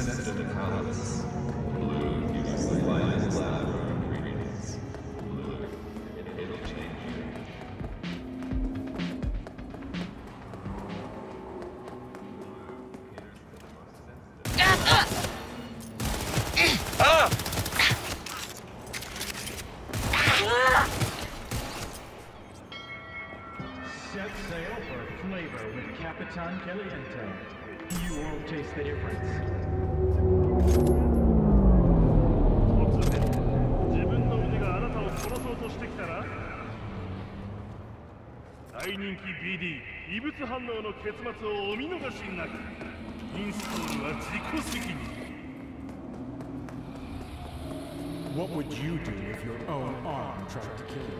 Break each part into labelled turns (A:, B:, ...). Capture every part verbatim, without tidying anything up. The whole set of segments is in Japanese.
A: sensitive palates. Blue gives you light lavender ingredients. Blue, it'll change you.
B: Ah!
C: Set sail for flavor with Capitan Caliente. You won't taste the difference. 突然、自分の腕があなたを殺そうとしてきたら、大人気 ビーディー 異物反応の結末をお見逃しなく。インストールは自己責任。
D: What would you do if your own arm tried to kill you?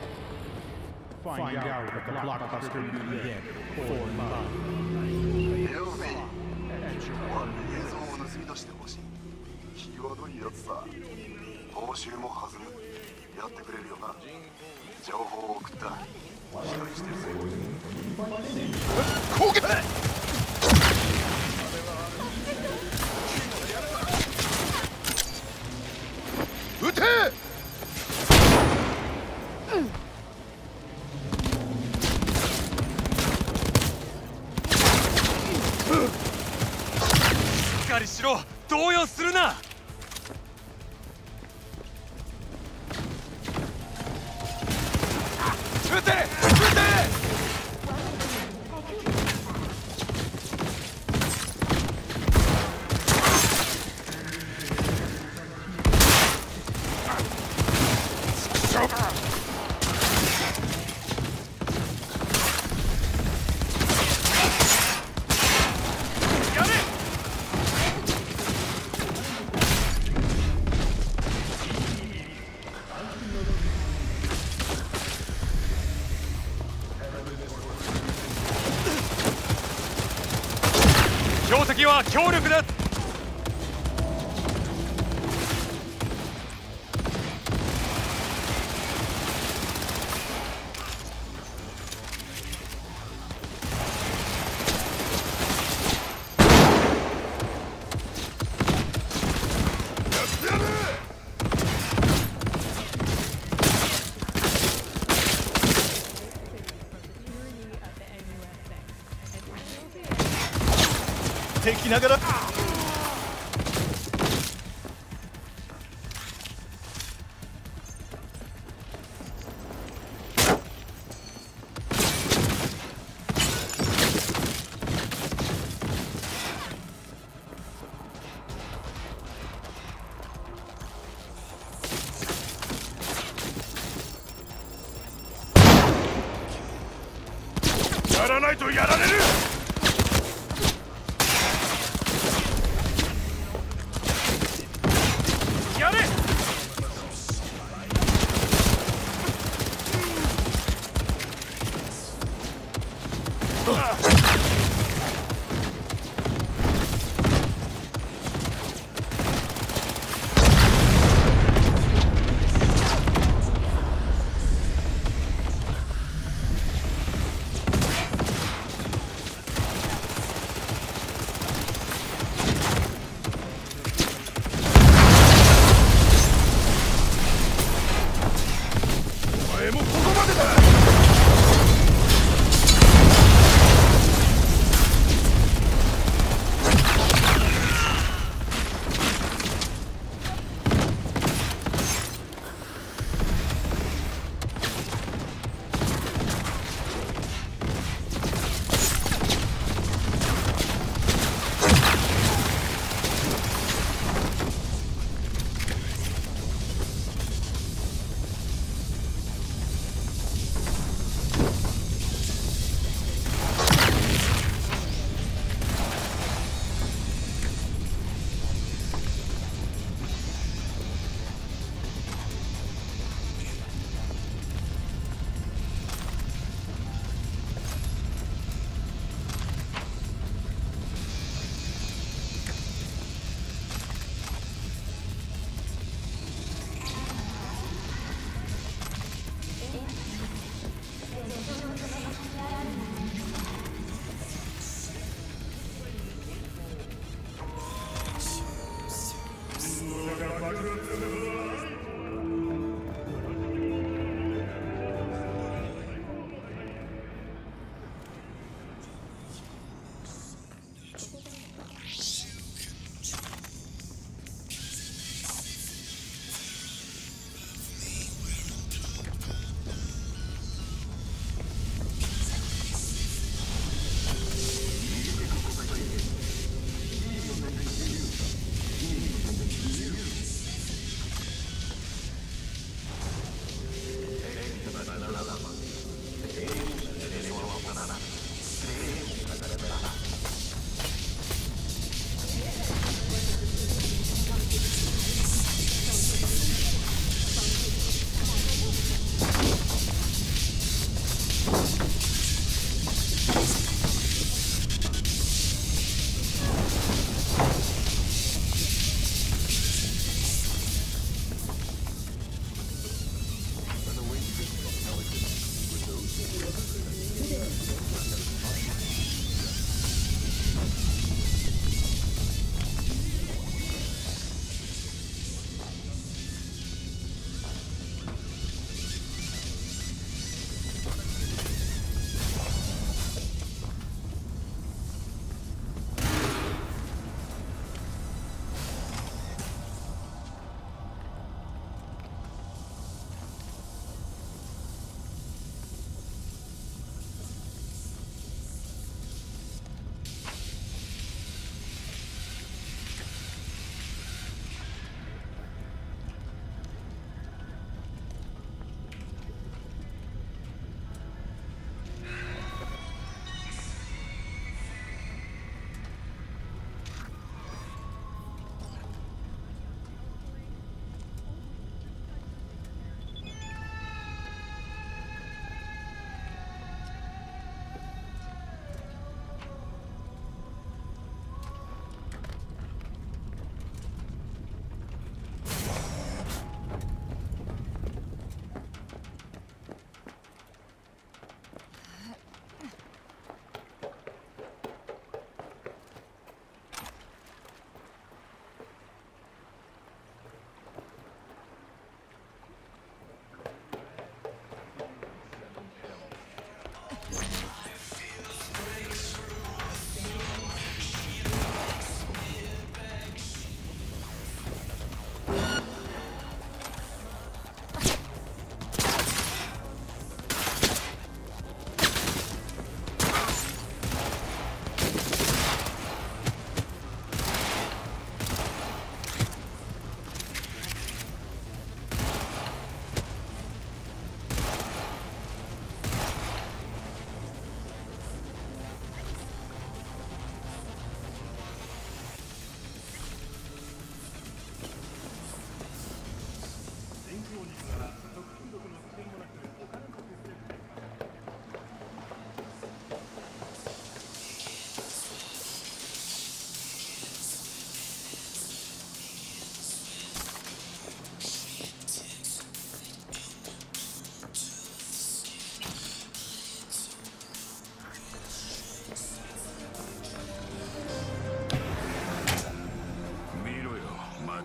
D: Find out what the blockbuster movie did for love.
E: エオフィー、俺に映像を盗み出してほしい。気はどいやつさ。報酬も弾む。やってくれるよな。情報を送った。期待してるぜ。攻撃！撃て！
B: しっかりしろ！動揺するな！撃て！撃て！標的は強力だ。敵ながらやらないとやられる。やれ！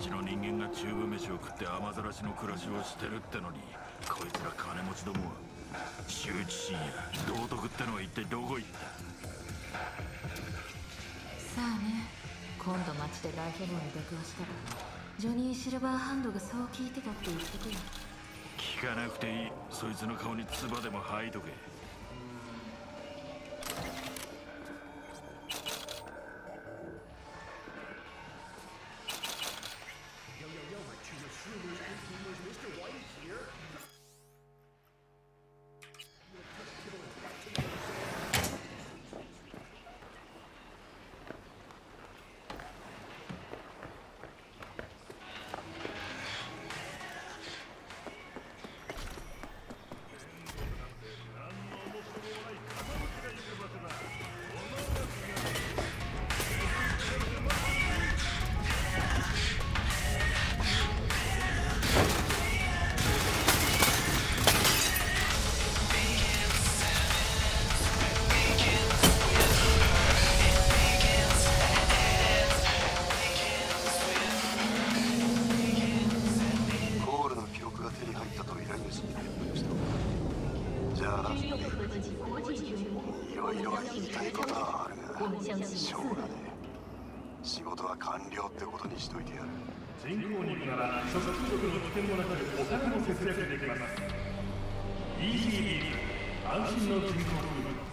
F: 町の人間がチューブ飯を食って雨ざらしの暮らしをしてるってのに、こいつら金持ちどもは羞恥心や道徳ってのは一体どこ行った。
G: さあね、今度街でライフルに出くわしたらジョニー・シルバーハンドがそう聞いてたって言ってくる。
F: 聞かなくていい。そいつの顔に唾でも吐いとけ。
E: しょうがねえ。仕事は完了ってことにしといてやる。
C: 人工肉なら食中毒の危険もなくお金も節約できます。 イージービー 安心の人工フード。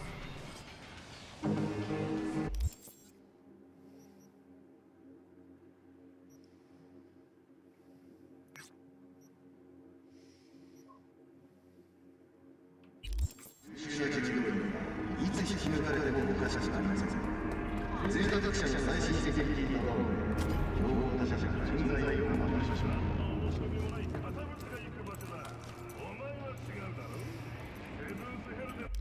E: 集中治療にはいつ引き抜かれてもおかしくありません。税価学者が最新セキュリティと情報他社が人材を確保しました。
C: 面白みもない堅物が行く場所だ。お前は違うだろ。セブンスヘルで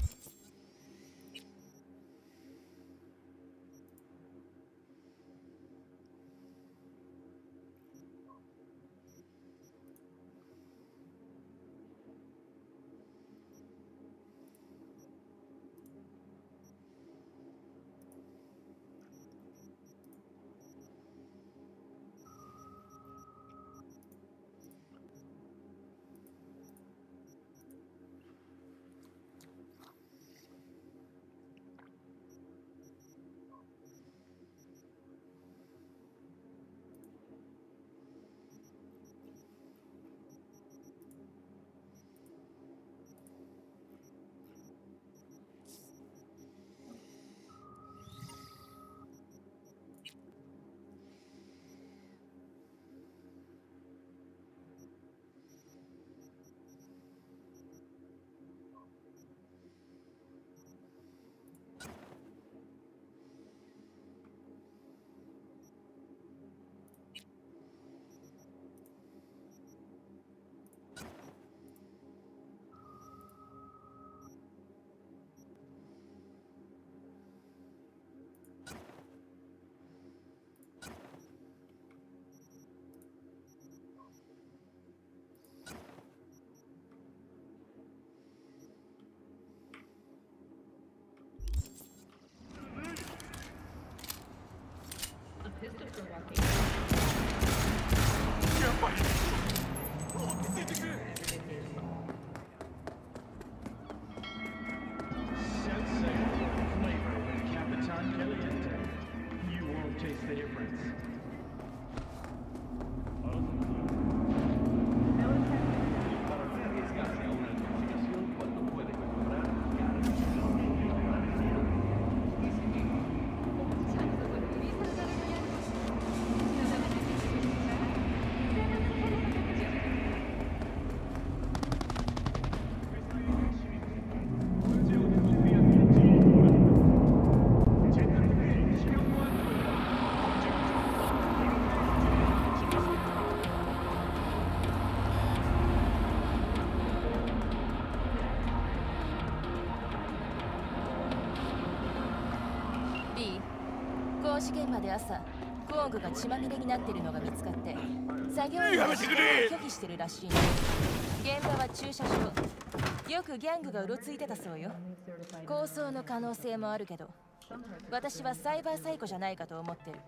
G: 工事現場で朝、工具が血まみれになってるのが見つかって、作業員が仕事を拒否してるらしいの。現場は駐車場。よくギャングがうろついてたそうよ。抗争の可能性もあるけど、私はサイバーサイコじゃないかと思ってる。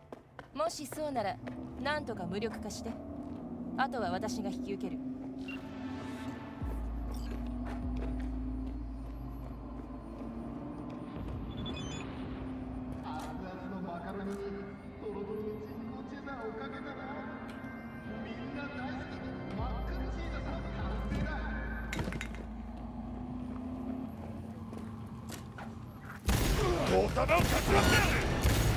G: もしそうならなんとか無力化して、あとは私が引き受ける。
B: 頭をかつらってやる。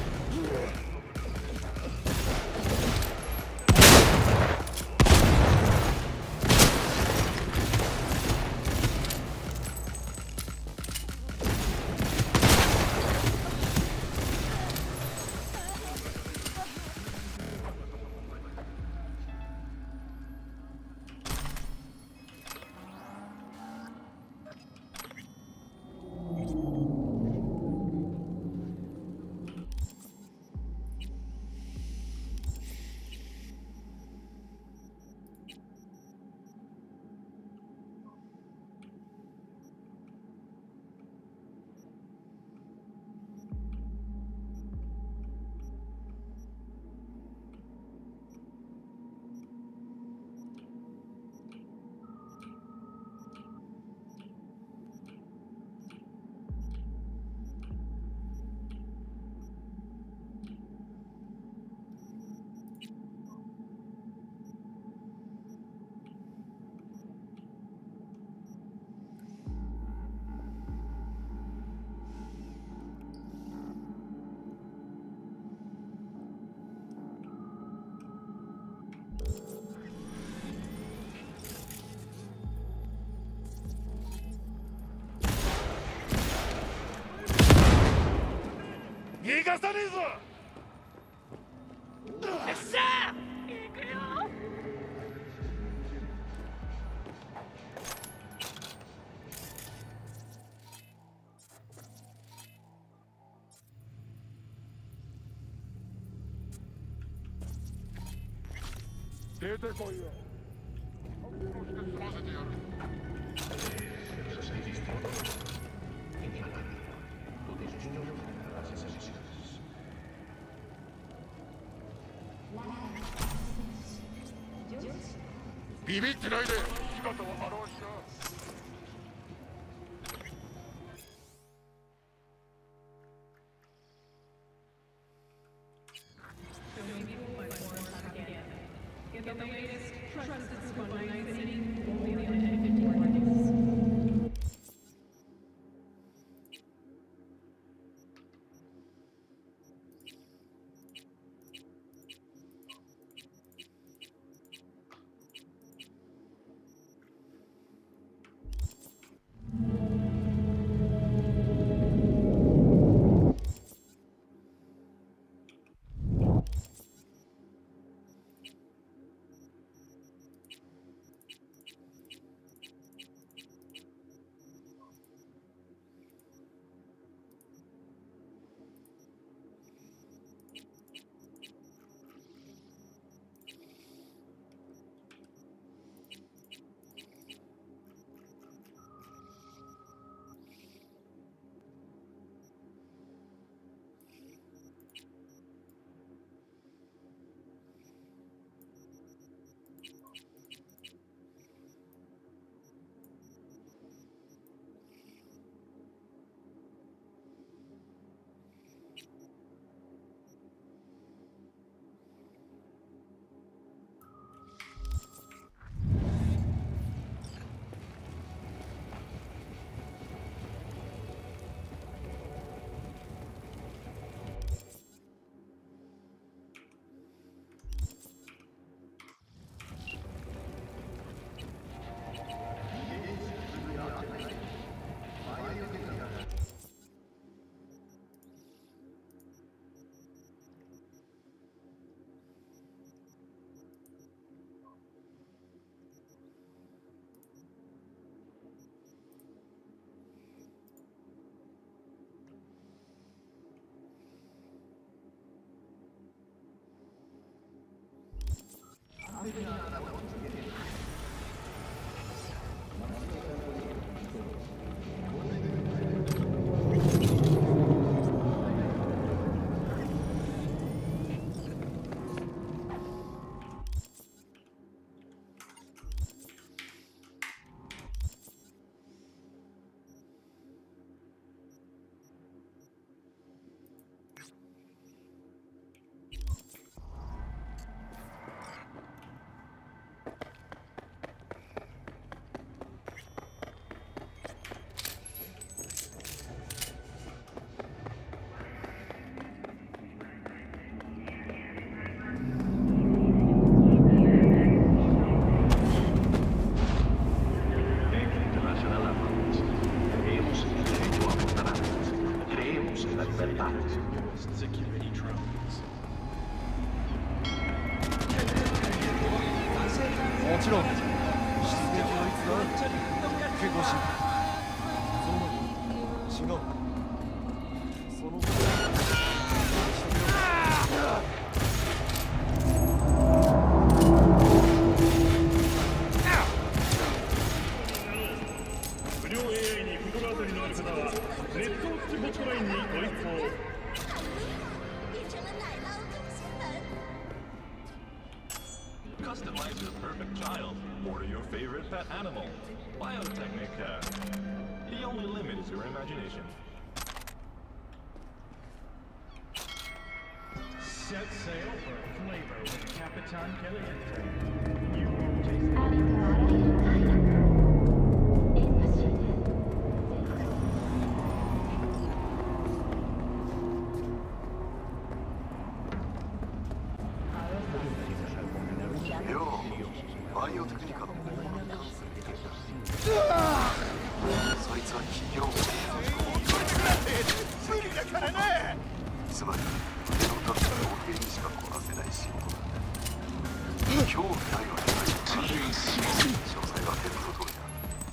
B: 逃がさねえぞ。よっしゃー、行くよ。
D: 出てこいよ。
B: ビビってないで姿を現した。
H: ちろん出撃はいつだ？結構しその違うその
C: 不良 エーアイ に心当たりのある方はネットウォッチホットラインにご一報。
A: Customize your perfect child. Order your favorite pet animal. Biotechnica. The only limit is your imagination.
C: Set sail for flavor with Capitan Caliente. You won't taste
E: it. よう、バイオテクニカの本物だ。そいつは企業無理だからね。つまり腕の立つ老兵にしかこなせない仕事だ。興味ないわけないから詳細は手の通りだ。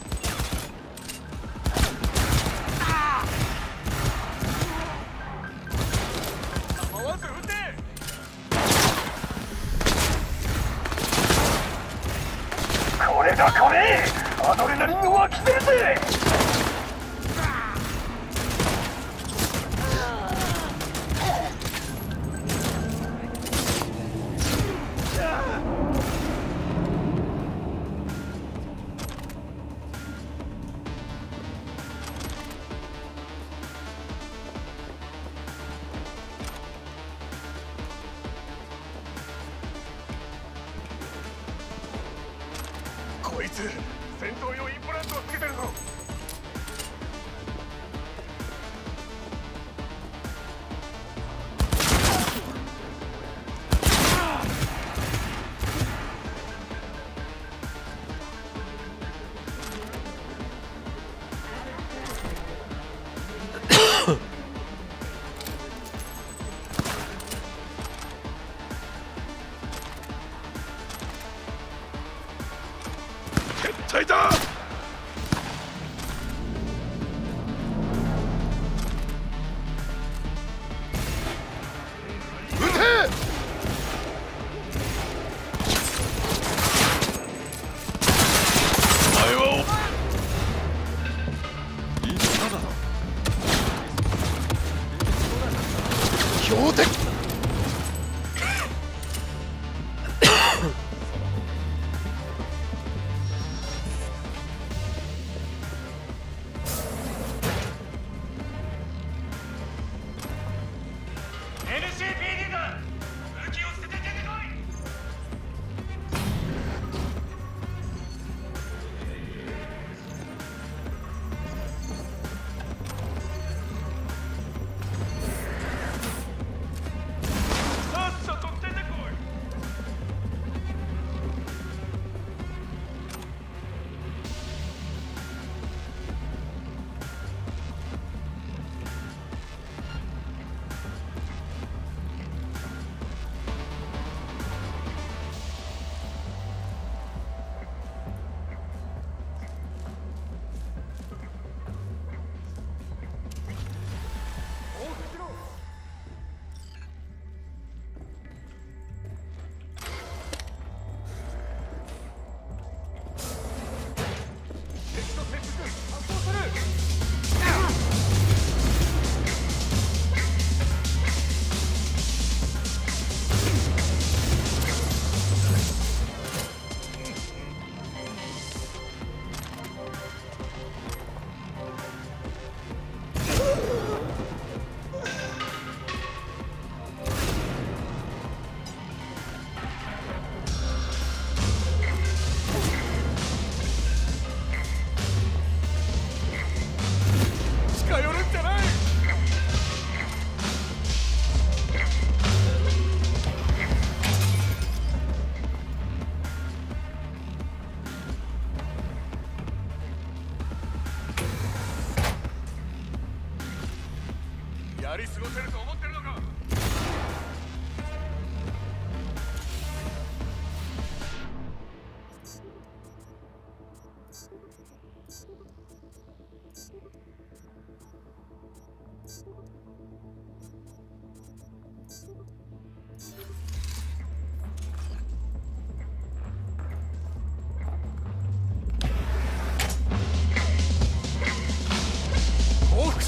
E: 構わず撃て。これだこれ、アドレナリンが湧き出るぜ。こいつ戦闘用インプラントをつけてるぞ。撤退だ。撃て。お前は言っただろ。標的。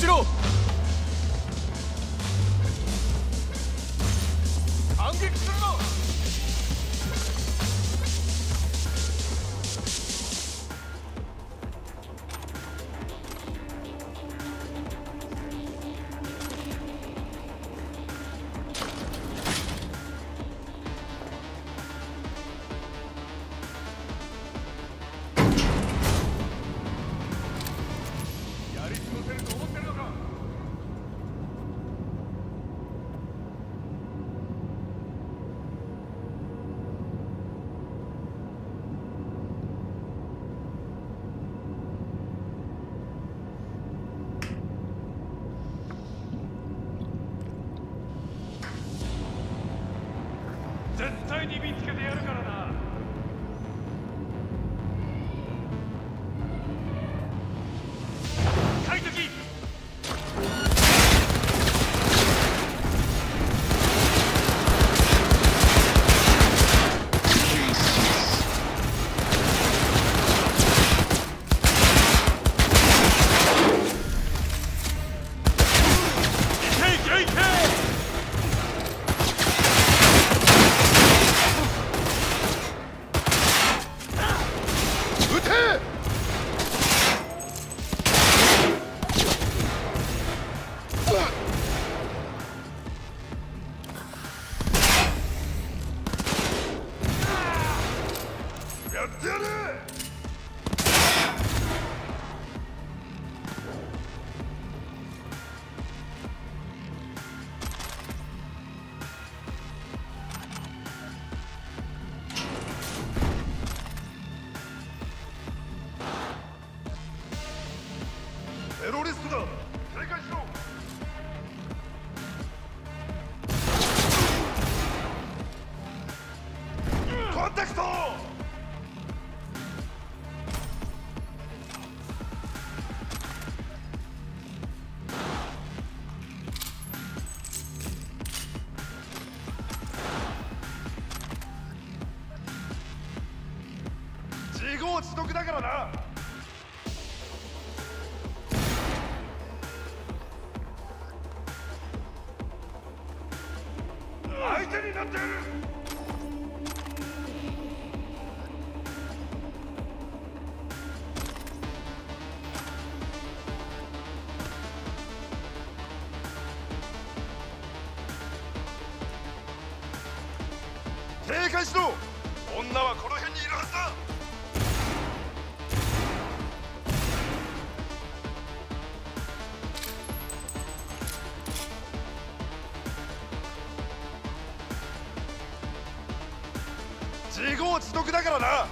B: しろ。反撃するな。
C: 絶対に見つけてやるからな。快適。やってやる。テロリストだ。警戒しろ。コンタクト。自業自得だからな。相手になってやる。警戒しろ。女はこの辺にいるはずだ。自業自得だからな。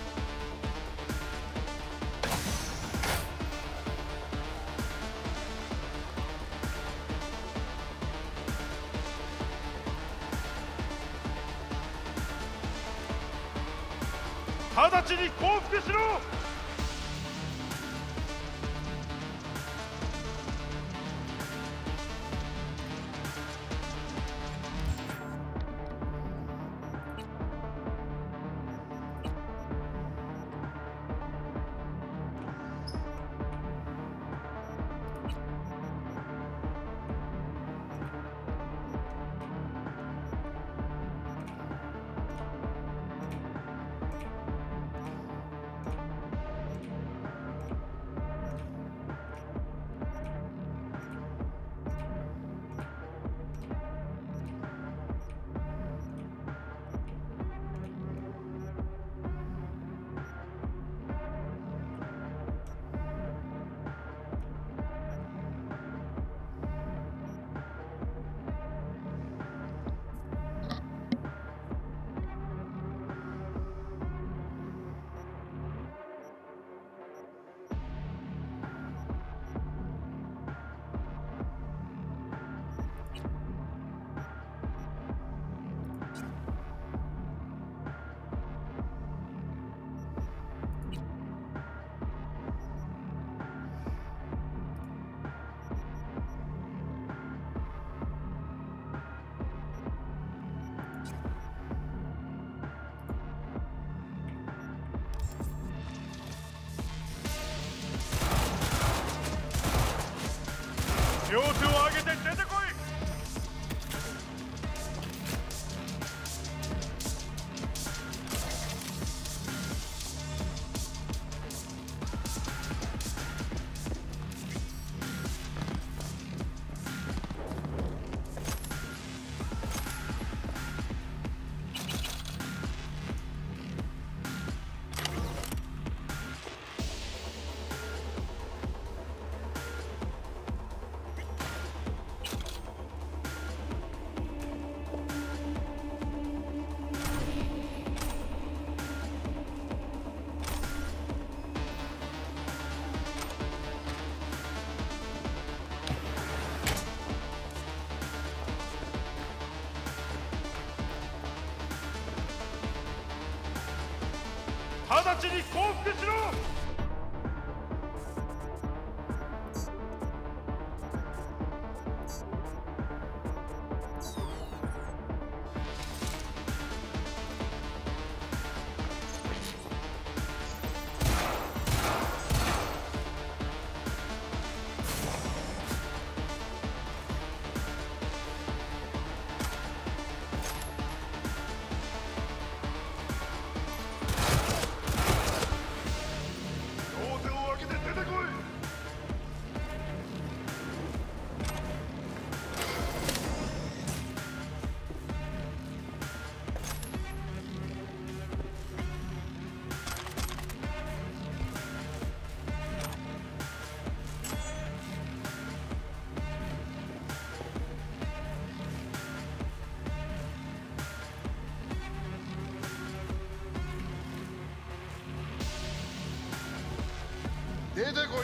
C: 直ちに降伏しろ。
B: 両手を上げて出てこい。直ちに降伏しろ。出てこいよ。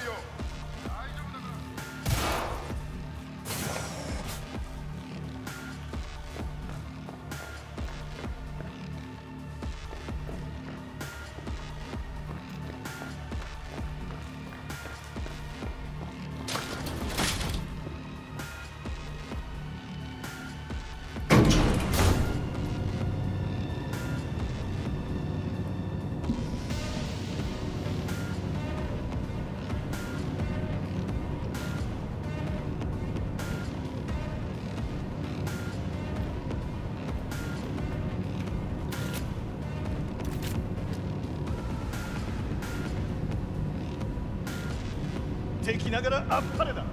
B: 敵ながらあっぱれだ。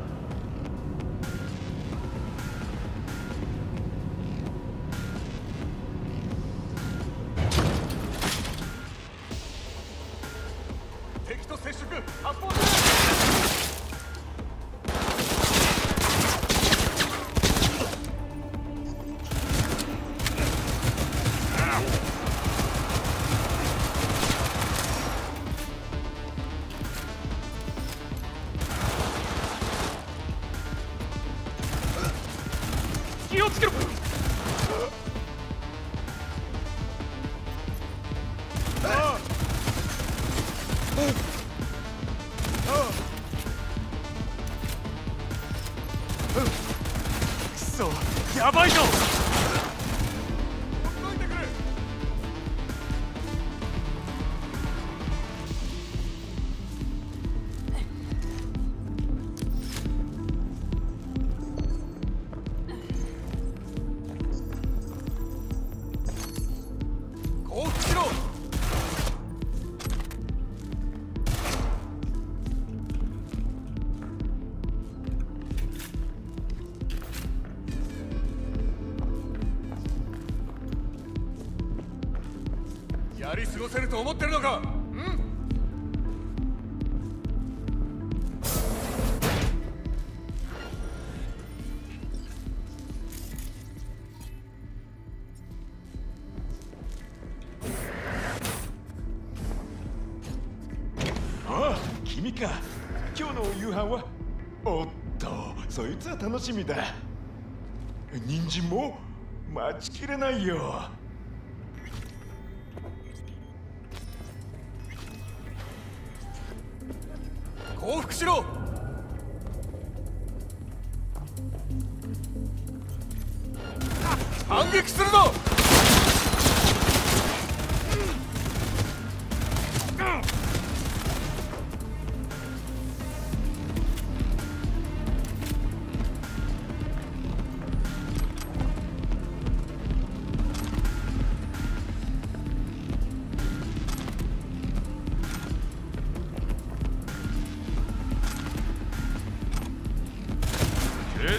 B: 敵と接触、発砲する。気をつけろ。くそ、やばいぞ。ほっといてくれ。降伏しろ。やり過ごせると思ってるのか。うん。
I: ああ、君か。今日の夕飯は？おっと、そいつは楽しみだ。人参も待ちきれないよ。
B: 降伏しろ。反撃するぞ。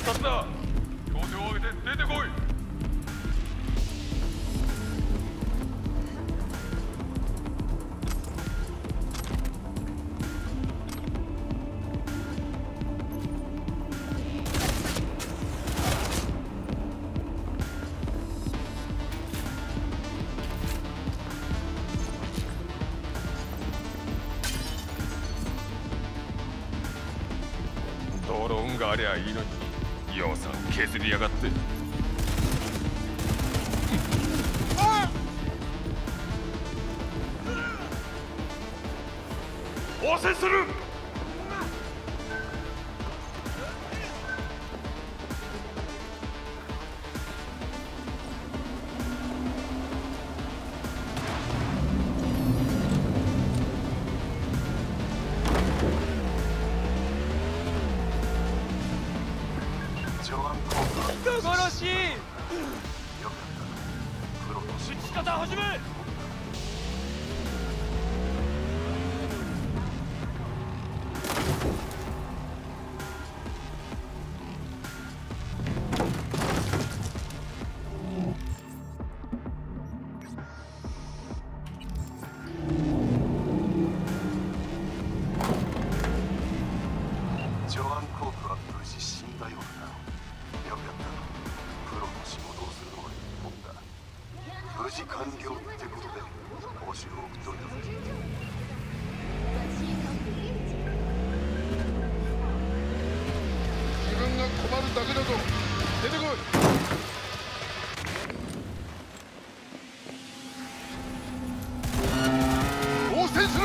B: 察だ。両手を上げて出てこい。ドローンがありゃいいのに予算削りやがって。応戦する。
H: 人殺し。撃ち方始め。
E: ジョアン・コープは無事死んだようだな。よかった。プロの仕事をするのが一本だ。無事完了ってことで報酬を送っといたぜ。
B: 自分が困るだけだぞ。出てこい。応戦する。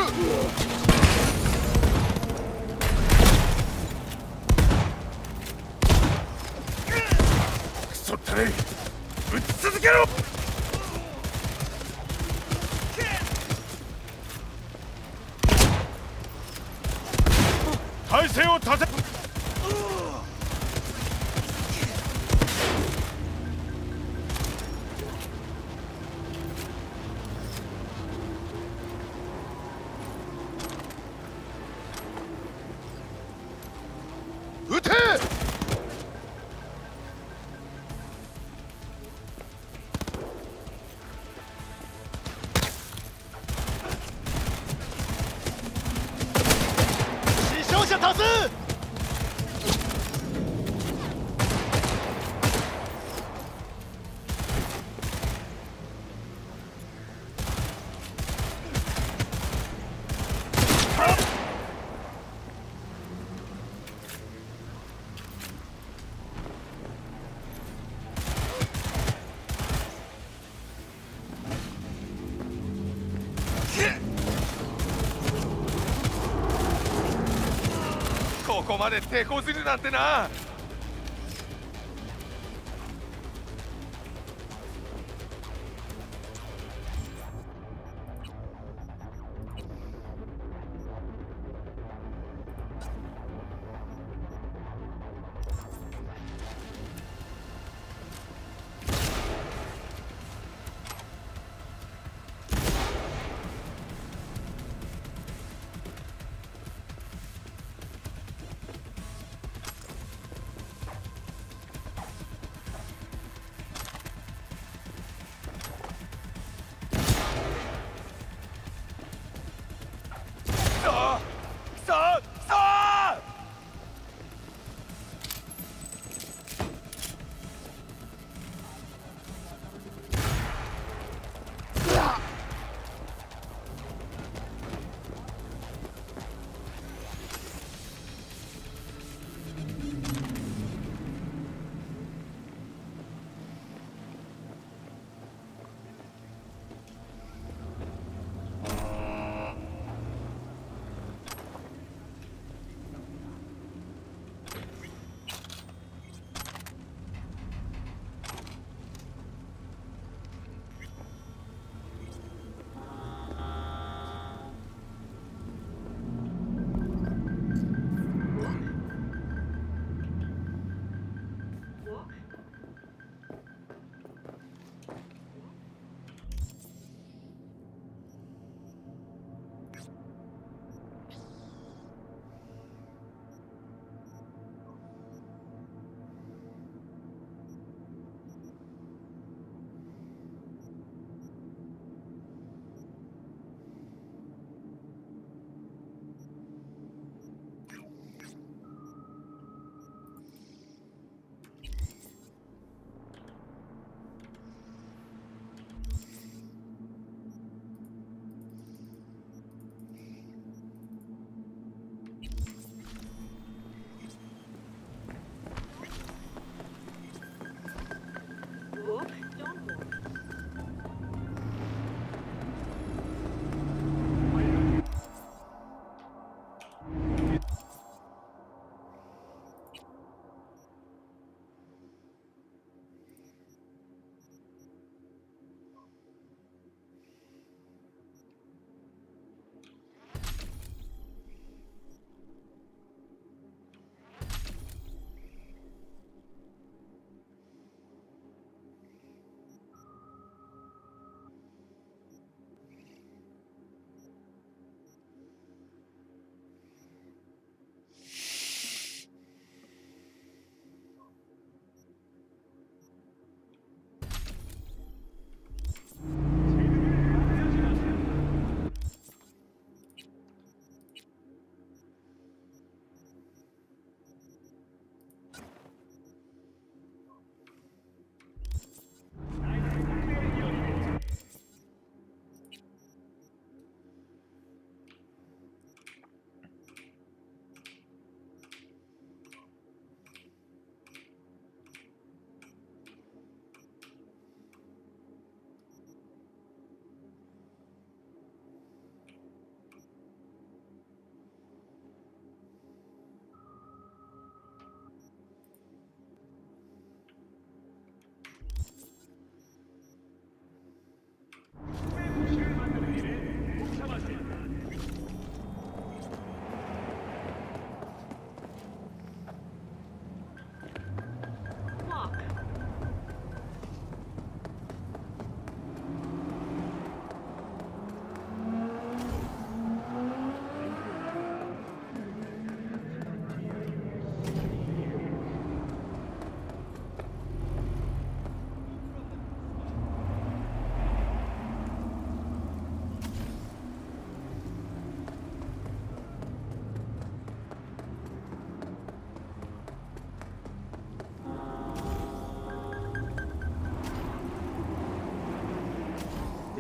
I: そったれ、撃ち続けろ。体勢を立て。
B: 撃て。
H: 死傷者多数。ここまで抵抗するなんてな。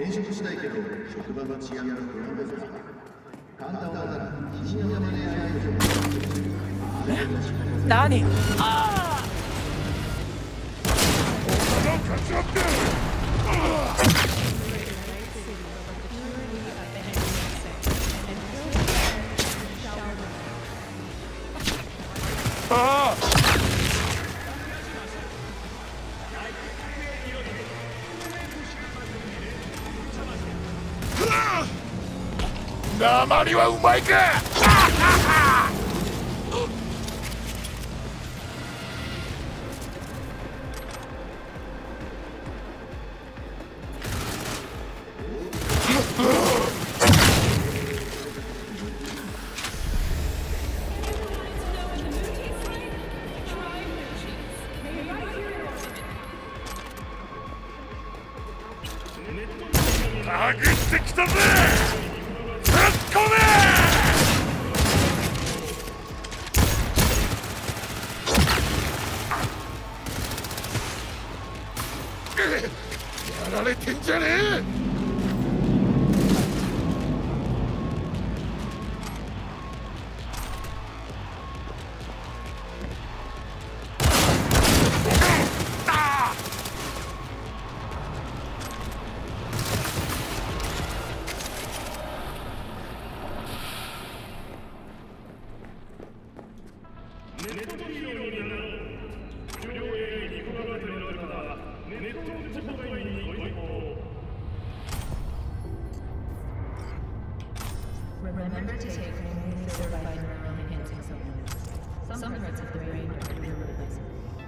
E: 転職したいけど職場の治安が不安ですが、簡単なら肘の山でやられると
H: 何？ああ！
B: 鉛はうまいか。たぐってきたぜ。突っ込め。やられてんじゃねえ。
J: Remember to take only surviving neural enhancing supplements. Some parts of the brain are irreplaceable.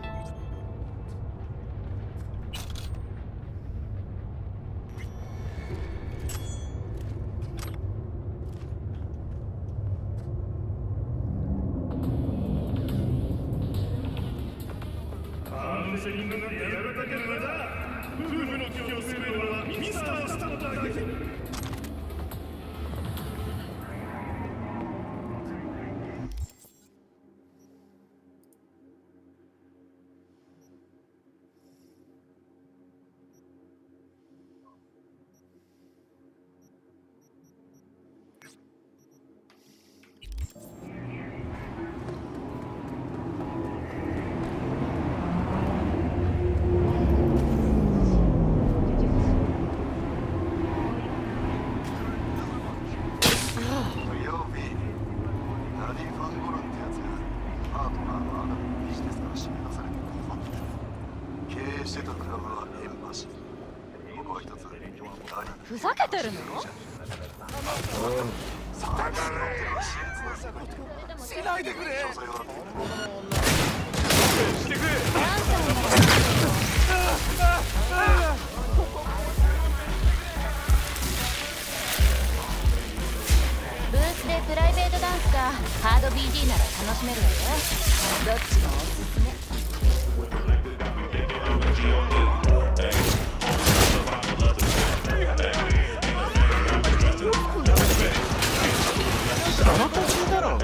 G: ふざけてるの？
B: しないでくれ。
G: ブースでプライベートダンスかハード ビージー なら楽しめるわよ。どっちがおすすめ？
B: あの途中だろ。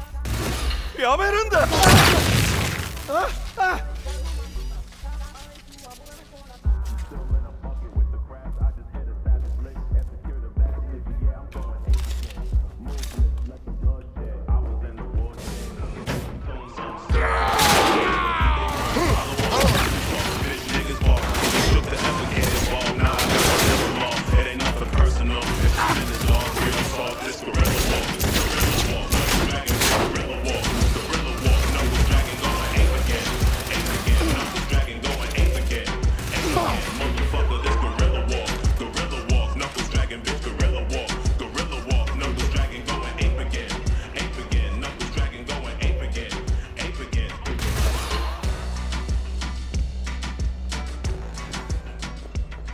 B: やめるんだ。ああ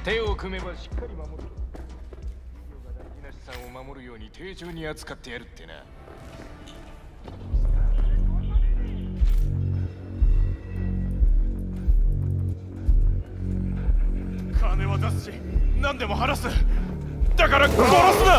I: 手を組めばしっかり守る。大事な資産を守るように丁重に扱ってやるってな。金は出すし何でも話す。だから殺すな。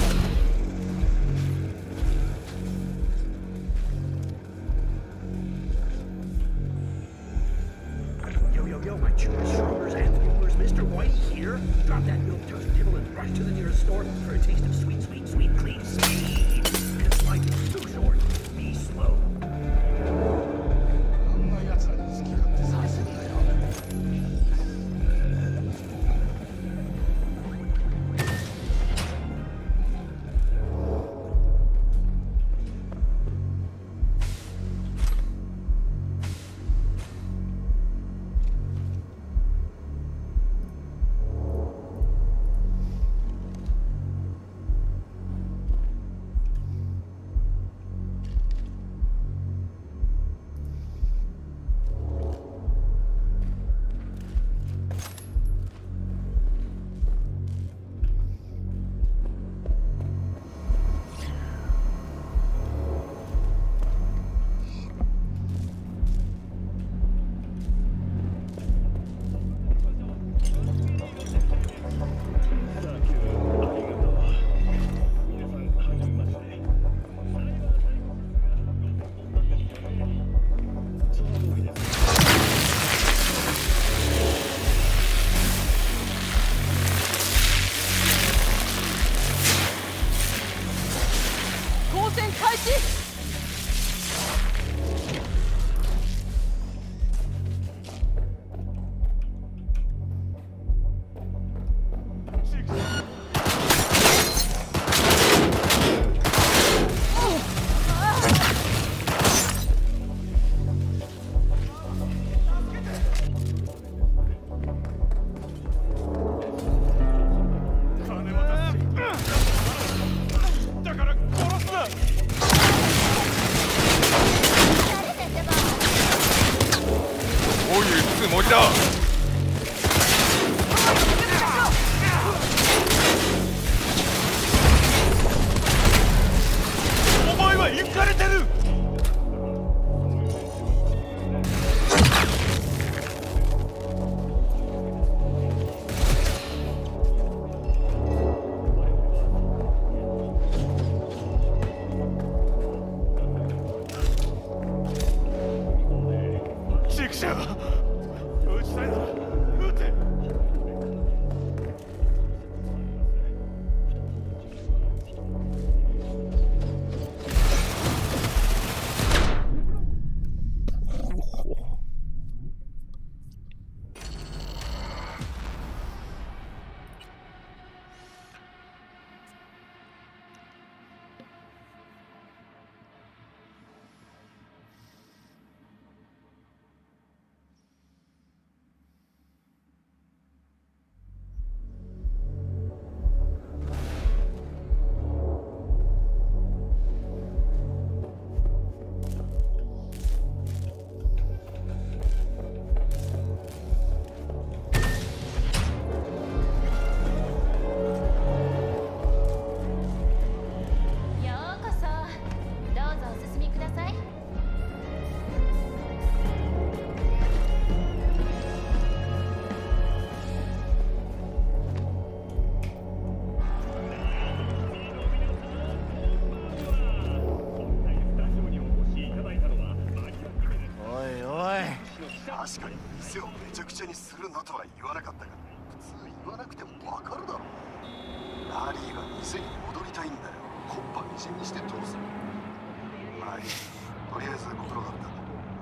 E: 確かに店をめちゃくちゃにするなとは言わなかったが、普通言わなくてもわかるだろ。ラリーは店に戻りたいんだよ。コッパみじんにしてどうする。まあいい、とりあえずご苦労だった。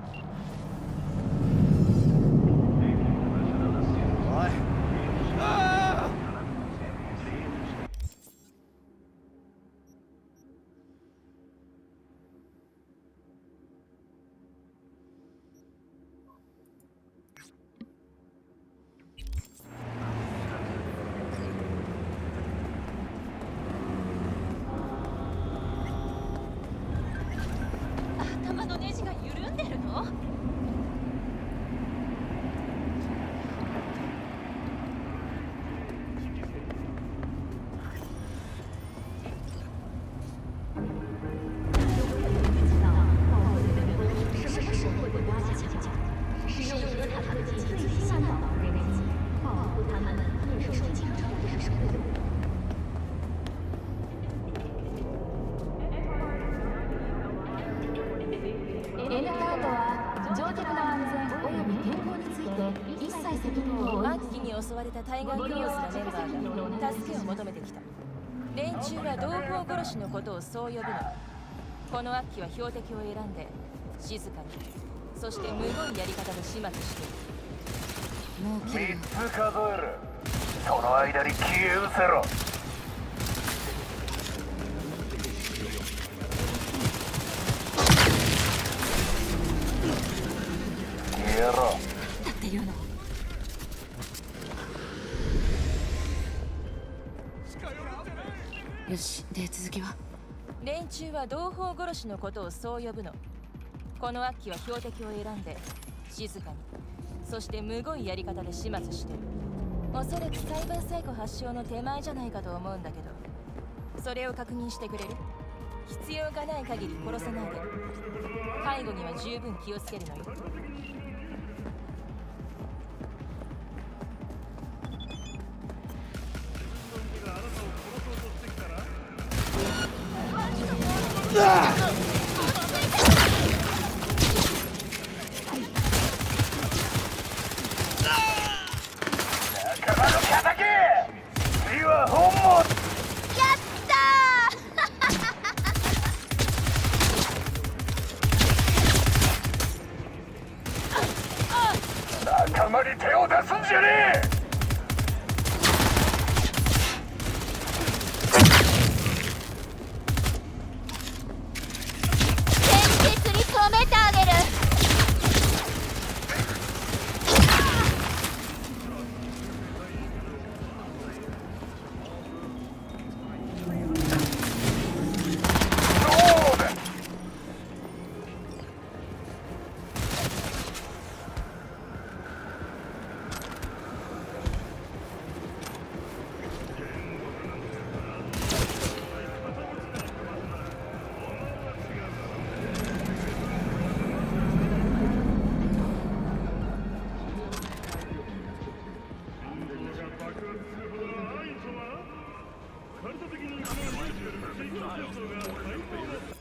E: おい、ああ
G: 頭のネジが緩ん末期に襲われたタイガー・クローズのメンバーが助けを求めてきた。連中は同胞殺しのことをそう呼ぶの。この悪鬼は標的を選んで静かに、そして無言やり方で始末している。もう切るよ。
K: みっつ数える。その間に消え失せろ。消えろ。
G: 立ってるよな。よし、で続きは。連中は同胞殺しのことをそう呼ぶの。この悪鬼は標的を選んで静かに、そしてむごいやり方で始末してる。おそらくサイバーサイコ発祥の手前じゃないかと思うんだけど、それを確認してくれる？必要がない限り殺さないで。背後には十分気をつけるのよ。
K: 仲間の敵！次は本望！やったー！仲間に手を出すんじゃねえ！
G: 止めてあげる。
C: カルト的人気のニュースが最高潮が最高だった。